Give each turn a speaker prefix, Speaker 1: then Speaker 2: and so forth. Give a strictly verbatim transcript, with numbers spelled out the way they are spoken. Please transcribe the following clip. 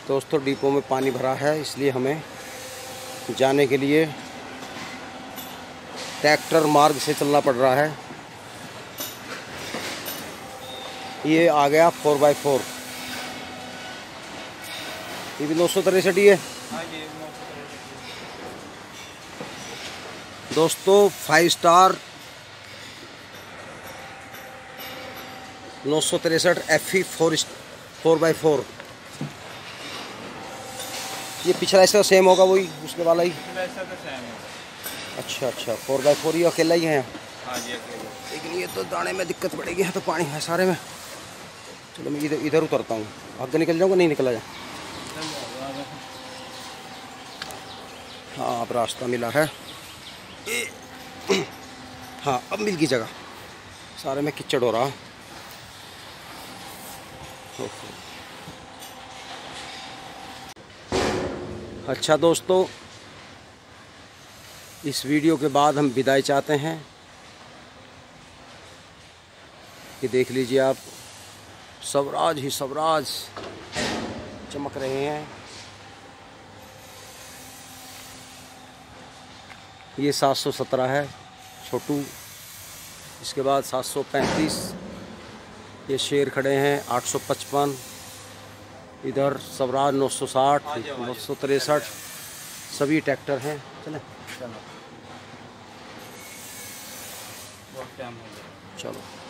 Speaker 1: दोस्तों डिपो में पानी भरा है, इसलिए हमें जाने के लिए ट्रैक्टर मार्ग से चलना पड़ रहा है। ये आ गया फोर बाई फोर, ये भी नौ सौ तिरसठ ही है दोस्तों। फाइव स्टार नौ सौ तिरसठ F E four four by four. ये पिछला इसका सेम होगा, वही उसके वाला ही। अच्छा अच्छा, फोर बाई फोर ही अकेला ही है। लेकिन ये तो दाने में दिक्कत पड़ेगी, है तो पानी है सारे में। चलो मैं इधर इधर उतरता हूँ, आगे निकल जाऊँगा, नहीं निकला जाए। हाँ अब रास्ता मिला है। हाँ अब मिल गई जगह, सारे में कीचड़ हो रहा। अच्छा दोस्तों, इस वीडियो के बाद हम विदाई चाहते हैं कि देख लीजिए आप, स्वराज ही स्वराज चमक रहे हैं। ये सात सौ सत्रह है छोटू, इसके बाद सात सौ पैंतीस, ये शेर खड़े हैं आठ सौ पचपन, इधर स्वराज नौ सौ साठ, नौ सौ तिरसठ, सभी ट्रैक्टर हैं। चलें चलो।